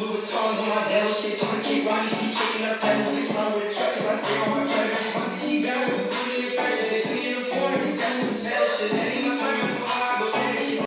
Louis Vuittons on my belly, shit, trying to kick Ronnie, she